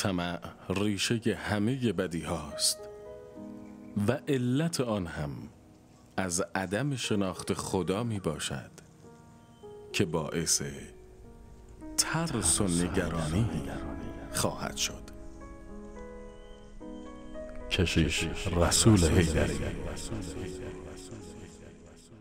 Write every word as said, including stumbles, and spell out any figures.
طمع ریشه همه بدی هاست و علت آن هم از عدم شناخت خدا می باشد که باعث ترس و نگرانی خواهد شد. کشیش رسول حیدری.